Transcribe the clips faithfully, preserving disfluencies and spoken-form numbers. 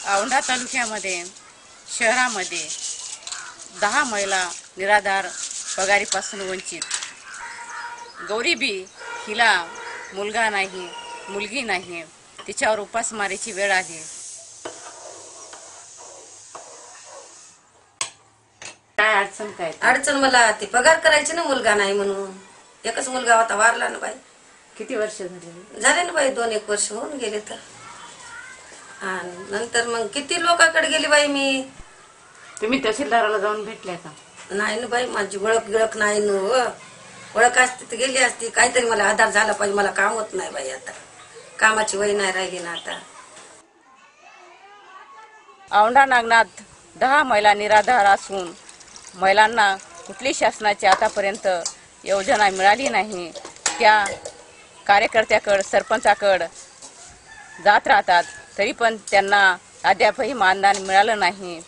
औंढा तालुक्यामध्ये शहरामध्ये दहा महिला निराधार पगारीपासून वंचित। गौरी बी हिला मुलगा नाही, मुलगी नाही, तिच्यावर उपासमारीची वेळ आली। काय अडचण काय? अडचण मला ती पगार करायची ना, मुलगा नाही म्हणून। एकच मुलगा होता, वारला ना बाई। किती वर्ष झाली? झाले ना बाई, दोन एक वर्ष होऊन गेले। तर आणि नंतर मग किती लोकांकडे गेली बाई मी। तुम्ही तहसीलदाराला जाऊन भेटल्या का? नाही ना बाई, माझी ओळख गिळख नाही न। ओळख असती तर गेली असती। काहीतरी मला आधार झाला पाहिजे, मला काम होत नाही बाई। आता कामाची वय नाही राहिली ना आता। औंढा नागनाथ दहा महिला निराधार असून महिलांना कुठली शासनाची आतापर्यंत योजना मिळाली नाही। त्या कार्यकर्त्याकडे, सरपंचाकडे जात राहतात, तरी पण त्यांना अद्यापही मानधन मिळालं नाही।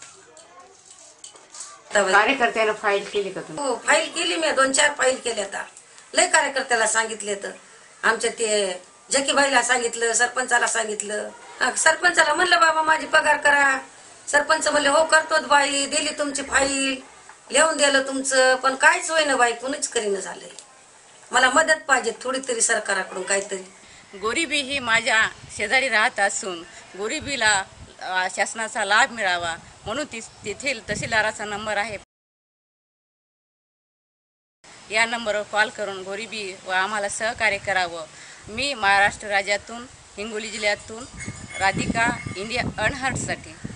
कार्यकर्त्याला फाईल केली का तुम्ही? हो, फाईल केली मी, दोन चार फाईल केल्या। आता लय कार्यकर्त्याला सांगितले, तर आमच्या ते जकीबाईला सांगितलं, सरपंचाला सांगितलं। सरपंचाला म्हणलं बाबा माझी पगार करा। सरपंच म्हणले हो करतोच बाई, दिली तुमची फाईल, लिहून दिलं तुमचं, पण काहीच होईना बाई, कुणीच करीना झालंय। मला मदत पाहिजे थोडी तरी सरकाराकडून काहीतरी। गोरी बी ही माझ्या शेजारी राहत असून गोरी बीला शासनाचा लाभ मिळावा म्हणून ती तेथील तहसीलदाराचा नंबर आहे, या नंबरवर कॉल करून गोरी बी व आम्हाला सहकार्य करावं। मी महाराष्ट्र राज्यातून, हिंगोली जिल्ह्यातून राधिका, इंडिया अनहर्टसाठी।